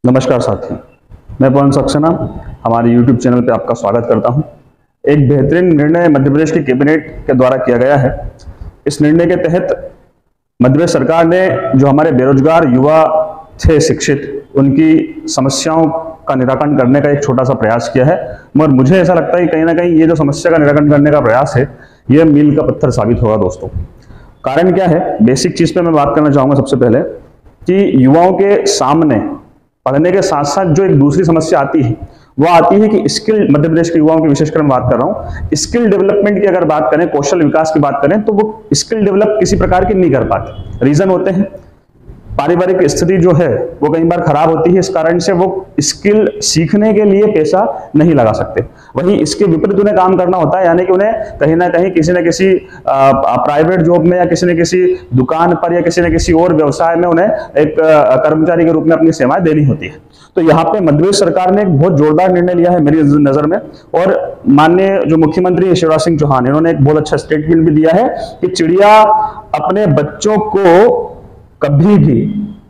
नमस्कार साथियों, मैं पवन सक्सेना हमारे YouTube चैनल पे आपका स्वागत करता हूं। एक बेहतरीन निर्णय मध्य प्रदेश की कैबिनेट के द्वारा किया गया है। इस निर्णय के तहत मध्य प्रदेश सरकार ने जो हमारे बेरोजगार युवा थे शिक्षित, उनकी समस्याओं का निराकरण करने का एक छोटा सा प्रयास किया है। मगर मुझे ऐसा लगता है कि कहीं ना कहीं ये जो समस्या का निराकरण करने का प्रयास है, ये मील का पत्थर साबित होगा। दोस्तों, कारण क्या है? बेसिक चीज पे मैं बात करना चाहूंगा। सबसे पहले कि युवाओं के सामने पढ़ने के साथ साथ जो एक दूसरी समस्या आती है, वो आती है कि स्किल, मध्य प्रदेश के युवाओं की विशेषकर मैं बात कर रहा हूं, स्किल डेवलपमेंट की अगर बात करें, कौशल विकास की बात करें, तो वो स्किल डेवलप किसी प्रकार की नहीं कर पाते। रीजन होते हैं, पारिवारिक स्थिति जो है वो कई बार खराब होती है, इस कारण से वो स्किल सीखने के लिए पैसा नहीं लगा सकते। वहीं इसके विपरीत उन्हें काम करना होता है, यानी कि उन्हें कहीं ना कहीं किसी न किसी प्राइवेट जॉब में या किसी न किसी दुकान पर या किसी न किसी और व्यवसाय में उन्हें एक कर्मचारी के रूप में अपनी सेवाएं देनी होती है। तो यहाँ पे मध्य प्रदेश सरकार ने एक बहुत जोरदार निर्णय लिया है मेरी नजर में, और माननीय जो मुख्यमंत्री शिवराज सिंह चौहान, इन्होंने एक बहुत अच्छा स्टेटमेंट भी दिया है कि चिड़िया अपने बच्चों को कभी भी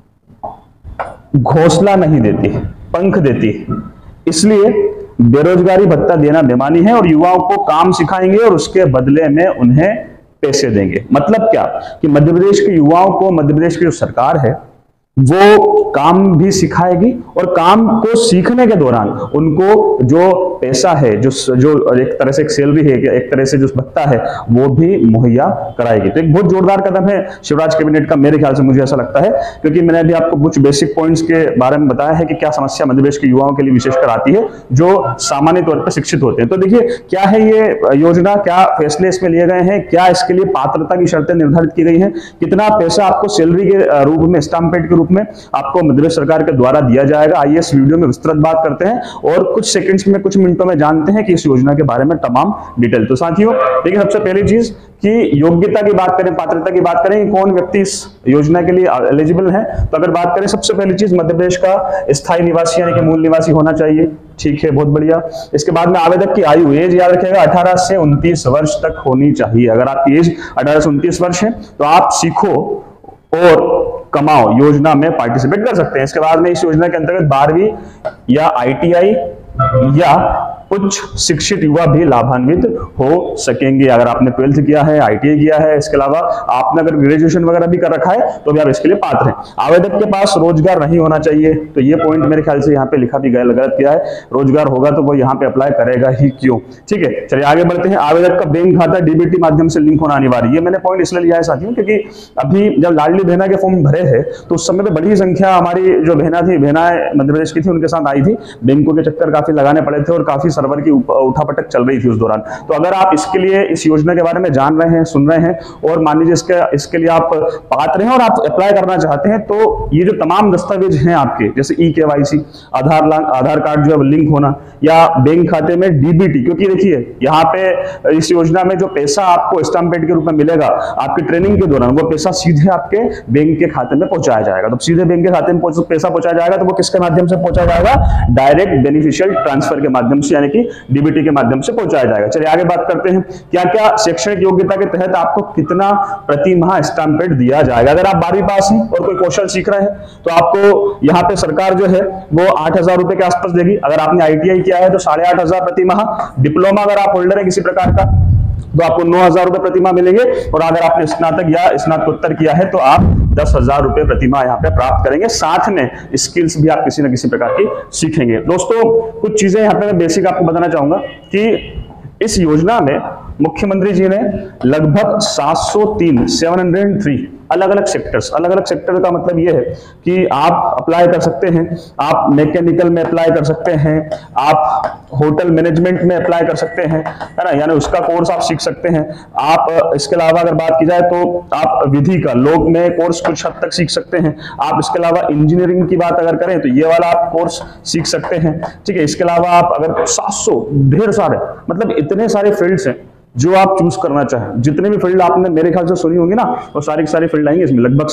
घोंसला नहीं देती, पंख देती है। इसलिए बेरोजगारी भत्ता देना बेमानी है और युवाओं को काम सिखाएंगे और उसके बदले में उन्हें पैसे देंगे। मतलब क्या कि मध्य प्रदेश के युवाओं को मध्य प्रदेश की जो सरकार है वो काम भी सिखाएगी और काम को सीखने के दौरान उनको जो पैसा है, जो एक तरह से एक सैलरी है, एक तरह से जो भत्ता है, वो भी मुहैया कराएगी। तो एक बहुत जोरदार कदम है शिवराज कैबिनेट का, मेरे ख्याल से, मुझे ऐसा लगता है, क्योंकि मैंने अभी आपको कुछ बेसिक पॉइंट्स के बारे में बताया है कि क्या समस्या मध्य प्रदेश के युवाओं के लिए विशेषकर आती है जो सामान्य तौर पर शिक्षित होते हैं। तो देखिए क्या है ये योजना, क्या फैसले इसमें लिए गए हैं, क्या इसके लिए पात्रता की शर्तें निर्धारित की गई हैं, कितना पैसा आपको सैलरी के रूप में, स्टाम्पेड के रूप में आपको मध्य प्रदेश सरकार के द्वारा दिया जाएगा। आइए इस वीडियो में विस्तृत बात करते हैं और कुछ सेकंड्स में, कुछ मिनटों में जानते हैं कि इस योजना के बारे में तमाम डिटेल। तो साथियों देखिए, सबसे पहली चीज कि योग्यता की बात करें, पात्रता की बात करें, कौन व्यक्ति इस योजना के लिए एलिजिबल है, तो अगर बात करें, सबसे पहली चीज मध्य प्रदेश का स्थायी निवासी यानी कि मूल निवासी होना चाहिए। ठीक है, बहुत बढ़िया। इसके बाद में आवेदक की आयु, एज याद रखिएगा, 18 से 29 वर्ष तक होनी चाहिए। अगर आपकी एज 18 से 29 वर्ष है तो आप सीखो और कमाओ योजना में पार्टिसिपेट कर सकते हैं। इसके बाद में इस योजना के अंतर्गत 12वीं या ITI या उच्च शिक्षित युवा भी लाभान्वित हो सकेंगे। अगर आपने 12th किया है, ITI किया है, इसके अलावा आपने अगर ग्रेजुएशन वगैरह भी कर रखा है तो भी आप इसके लिए पात्र हैं। आवेदक के पास रोजगार नहीं होना चाहिए, तो ये पॉइंट मेरे ख्याल से यहाँ पे लिखा भी गलत किया है। रोजगार होगा तो वो यहाँ पे अप्लाई करेगा ही क्यों। ठीक है, चलिए आगे बढ़ते हैं। आवेदक का बैंक खाता DBT माध्यम से लिंक होना अनिवार्य। ये मैंने पॉइंट इसलिए लिया है साथियों, क्योंकि अभी जब लाडली बहना के फॉर्म भरे हैं तो उस समय पे बड़ी संख्या हमारी जो बहना थी, बहनाएं मध्य प्रदेश की थी, उनके साथ आई थी। बैंकों के चक्कर काफी लगाने पड़े थे और काफी सर्वर की उठापटक चल रही थी उस दौरान। तो अगर आप इसके लिए, इस योजना के बारे में जान रहे हैं, सुन रहे हैं और मान लीजिए इसके लिए आप पात्र हैं और आप अप्लाई करना चाहते हैं, तो ये जो तमाम दस्तावेज हैं आपके, जैसे EKYC, आधार कार्ड जो है लिंक होना, या बैंक खाते में DBT, क्योंकि देखिए यहाँ पे इस योजना में जो पैसा आपको स्टाम्पेड के रूप में मिलेगा आपकी ट्रेनिंग के दौरान, वो पैसा सीधे आपके बैंक के खाते में पहुंचाया जाएगा। तो सीधे बैंक के खाते में पैसा पहुंचाया जाएगा, तो वो किसके माध्यम से पहुंचाया जाएगा? डायरेक्ट बेनिफिशियल ट्रांसफर के माध्यम से, यानी कि DBT के माध्यम से पहुंचाया जाएगा। चलिए आगे बात करते हैं, क्या क्या शैक्षणिक योग्यता के तहत आपको कितना प्रति माह स्टाम्पेड दिया जाएगा। अगर आप 12वीं पास हैं और कोई कौशल सीख रहे हैं तो आपको यहाँ पे सरकार जो है वो 8,000 रुपए के आसपास देगी। अगर आपने ITI किया है तो 8,500 प्रति माह। डिप्लोमा अगर आप होल्डर है किसी प्रकार का तो आपको 9,000 रुपए प्रति माह मिलेंगे, और अगर आपने स्नातक या स्नातकोत्तर किया है तो आप 10,000 रुपए प्रति माह यहाँ पे प्राप्त करेंगे। साथ में स्किल्स भी आप किसी न किसी प्रकार की सीखेंगे। दोस्तों कुछ चीजें यहाँ पे मैं बेसिक आपको बताना चाहूंगा कि इस योजना में मुख्यमंत्री जी ने लगभग 703 अलग अलग सेक्टर का मतलब यह है कि आप अप्लाई कर सकते हैं। आप मैकेनिकल में अप्लाई कर सकते हैं, आप होटल मैनेजमेंट में अप्लाई कर सकते हैं, है ना, यानी उसका कोर्स आप सीख सकते हैं। आप इसके अलावा अगर बात की जाए तो आप विधि का, लोग में कोर्स कुछ हद तक सीख सकते हैं। आप इसके अलावा इंजीनियरिंग की बात अगर करें तो ये वाला आप कोर्स सीख सकते हैं। ठीक है, इसके अलावा आप अगर 700, ढेर सारे, मतलब इतने सारे फील्ड्स हैं जो आप चूज करना चाहें। जितने भी फील्ड आपने मेरे ख्याल से सुनी होंगी ना, वो सारी की सारी फील्ड आएंगे इसमें। लगभग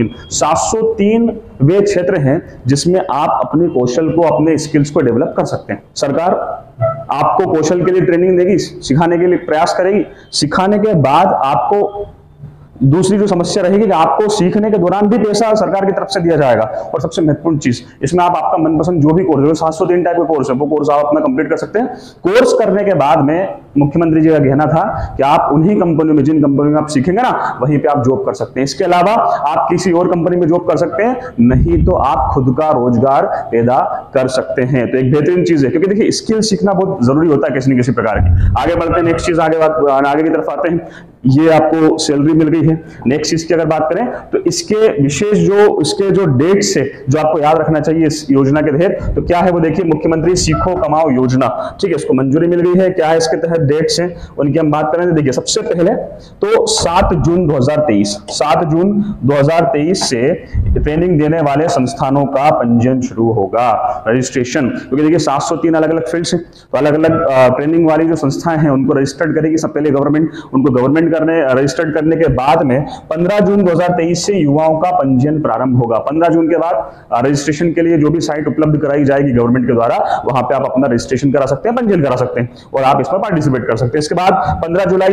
703 वे क्षेत्र हैं जिसमें आप अपने कौशल को, अपने स्किल्स को डेवलप कर सकते हैं। सरकार आपको कौशल के लिए ट्रेनिंग देगी, सिखाने के लिए प्रयास करेगी। सिखाने के बाद आपको दूसरी जो समस्या रहेगी कि आपको सीखने के दौरान भी पैसा सरकार की तरफ से दिया जाएगा। और सबसे महत्वपूर्ण चीज, इसमें आप आपका मनपसंद जो भी कोर्स है, 703 टाइप का कोर्स है, वो कोर्स आप अपना कंप्लीट कर सकते हैं। कोर्स करने के बाद में मुख्यमंत्री जी का कहना था कि आप उन्हीं कंपनियों में, जिन कंपनियों में आप सीखेंगे ना, वहीं पे आप जॉब कर सकते हैं। इसके अलावा आप किसी और कंपनी में जॉब कर सकते हैं, नहीं तो आप खुद का रोजगार पैदा कर सकते हैं। तो एक बेहतरीन चीज है, क्योंकि देखिए स्किल सीखना बहुत जरूरी होता है किसी न किसी प्रकार की। आगे बढ़ते हैं, नेक्स्ट चीज आगे की तरफ आते हैं। ये आपको सैलरी मिल गई है। नेक्स्ट चीज की अगर बात करें तो इसके विशेष इसके जो डेट्स है जो आपको याद रखना चाहिए इस योजना के तहत, तो क्या है वो देखिए, मुख्यमंत्री सीखो कमाओ योजना, ठीक है, इसको मंजूरी मिल गई है। क्या है इसके तहत डेट्स हैं उनकी हम बात करें तो देखिए, सबसे पहले तो 7 जून 2023 से ट्रेनिंग देने वाले संस्थानों का पंजीयन शुरू होगा, रजिस्ट्रेशन। क्योंकि देखिए 703 अलग अलग फील्ड्स हैं, तो अलग अलग ट्रेनिंग वाली जो संस्थाएं हैं उनको रजिस्टर्ड करेगी सब पहले गवर्नमेंट, उनको गवर्नमेंट रजिस्टर्ड करने के बाद में 15 जून 2023 से युवाओं का पंजीयन प्रारंभ होगा। 15 जून के बाद रजिस्ट्रेशन के लिए जो भी साइट उपलब्ध कराई जाएगी गवर्नमेंट के द्वारा, वहां पे आप अपना रजिस्ट्रेशन करा सकते हैं, पंजीयन करा सकते हैं और आप इसमें पार्टिसिपेट कर सकते हैं। इसके बाद 15 जुलाई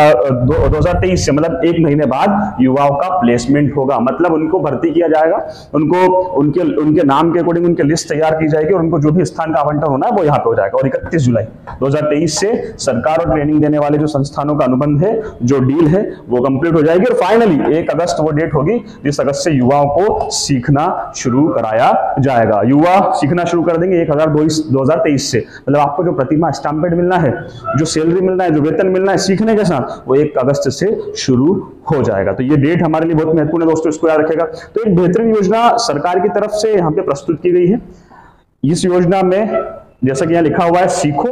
2023 से, मतलब एक महीने बाद, युवाओं का प्लेसमेंट होगा, मतलब उनको भर्ती किया जाएगा, उनको उनके नाम के अकॉर्डिंग उनकी लिस्ट तैयार की जाएगी और उनको जो भी स्थान का आवंटन होना है वो यहाँ पे हो जाएगा। और 31 जुलाई 2023 से सरकार और ट्रेनिंग देने वाले जो संस्थानों का अनुबंध है, जो डील है, वो कंप्लीट हो जाएगी। और फाइनली 1 अगस्त वो डेट होगी जिस अगस्त से युवाओं को सीखना शुरू कराया जाएगा। युवा सीखना शुरू कर देंगे 1 अगस्त 2023 से। मतलब आपको जो प्रतिमाह स्टैम्पेड मिलना है, जो सैलरी मिलना है, जो वेतन मिलना है सीखने के साथ, वो 1 अगस्त से शुरू हो जाएगा। तो ये डेट हमारे लिए बहुत महत्वपूर्ण है दोस्तों, इसको याद रखेगा। तो एक बेहतरीन योजना सरकार की तरफ से यहाँ पे प्रस्तुत की गई है। इस योजना में जैसा कि यहाँ लिखा हुआ है, सीखो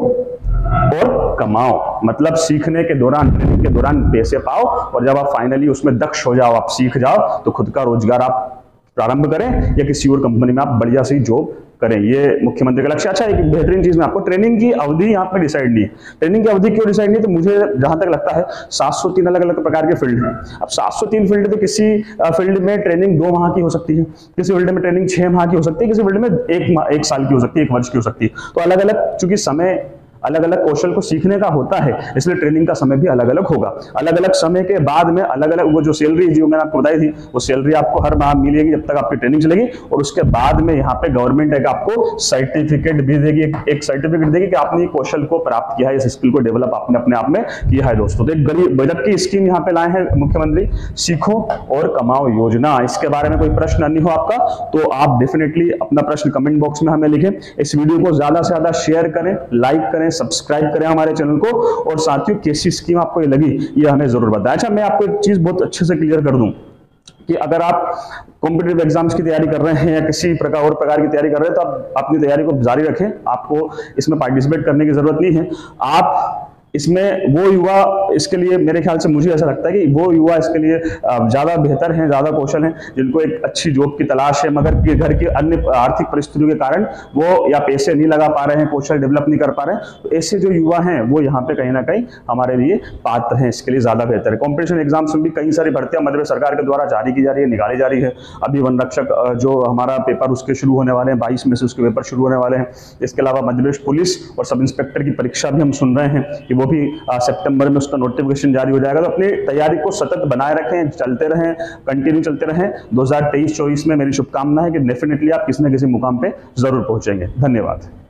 और कमाओ, मतलब सीखने के दौरान, ट्रेनिंग के दौरान पैसे पाओ और जब आप फाइनली उसमें दक्ष हो जाओ, आप सीख जाओ, तो खुद का रोजगार आप प्रारंभ करें या किसी और कंपनी में आप बढ़िया सी जॉब करें। ये मुख्यमंत्री का लक्ष्य। अच्छा, एक बेहतरीन चीज में आपको, ट्रेनिंग की अवधि यहाँ पे डिसाइड नहीं है। ट्रेनिंग की अवधि क्यों डिसाइड नहीं? तो मुझे जहां तक लगता है 703 अलग अलग प्रकार के फील्ड हैं। अब 703 फील्ड, तो किसी फील्ड में ट्रेनिंग 2 माह की हो सकती है, किसी फील्ड में ट्रेनिंग 6 माह की हो सकती है, किसी फील्ड में 1 साल की हो सकती है, 1 वर्ष की हो सकती है। तो अलग अलग, चूंकि समय अलग अलग कौशल को सीखने का होता है, इसलिए ट्रेनिंग का समय भी अलग अलग होगा। अलग अलग समय के बाद में अलग अलग वो जो सैलरी जो मैंने आपको बताई थी, वो सैलरी आपको हर माह मिलेगी जब तक आपकी ट्रेनिंग चलेगी। और उसके बाद में यहाँ पे गवर्नमेंट है आपको सर्टिफिकेट भी देगी, एक सर्टिफिकेट देगी कि आपने कौशल को प्राप्त किया है, इस स्किल को डेवलप आपने अपने आप में किया है दोस्तों। तो एक गजब की स्कीम यहाँ पे लाए हैं मुख्यमंत्री, सीखो और कमाओ योजना। इसके बारे में कोई प्रश्न नहीं हो आपका तो आप डेफिनेटली अपना प्रश्न कमेंट बॉक्स में हमें लिखें। इस वीडियो को ज्यादा से ज्यादा शेयर करें, लाइक करें, सब्सक्राइब करें हमारे चैनल को। और साथियों, कैसी स्कीम आपको ये लगी ये हमें जरूर बताएं। अच्छा, मैं आपको एक चीज बहुत अच्छे से क्लियर कर दूं कि अगर आप कॉम्पिटिटिव एग्जाम्स की तैयारी कर रहे हैं या किसी और प्रकार की तैयारी कर रहे हैं, तो आप अपनी तैयारी को जारी रखें। आपको इसमें पार्टिसिपेट करने की जरूरत नहीं है। आप इसमें वो युवा, इसके लिए मेरे ख्याल से मुझे ऐसा लगता है कि वो युवा इसके लिए ज्यादा बेहतर हैं, ज्यादा कौशल हैं, जिनको एक अच्छी जॉब की तलाश है, मगर घर की अन्य आर्थिक परिस्थितियों के कारण वो या पैसे नहीं लगा पा रहे हैं, कौशल डेवलप नहीं कर पा रहे हैं। तो ऐसे जो युवा हैं वो यहाँ पे कहीं ना कहीं हमारे लिए पात्र हैं, इसके लिए ज्यादा बेहतर है। कॉम्पिटिशन एग्जाम्स में भी कई सारी भर्तियां मध्य प्रदेश सरकार के द्वारा जारी की जा रही है, निकाली जा रही है। अभी वन रक्षक जो हमारा पेपर उसके शुरू होने वाले हैं, 22 में से उसके पेपर शुरू होने वाले हैं। इसके अलावा मध्य प्रदेश पुलिस और सब इंस्पेक्टर की परीक्षा भी हम सुन रहे हैं कि वो भी सितंबर में उसका नोटिफिकेशन जारी हो जाएगा। तो अपनी तैयारी को सतत बनाए रखें, चलते रहें, कंटिन्यू चलते रहें। 2023-24 में मेरी शुभकामना है कि डेफिनेटली आप किसी न किसी मुकाम पे जरूर पहुंचेंगे। धन्यवाद।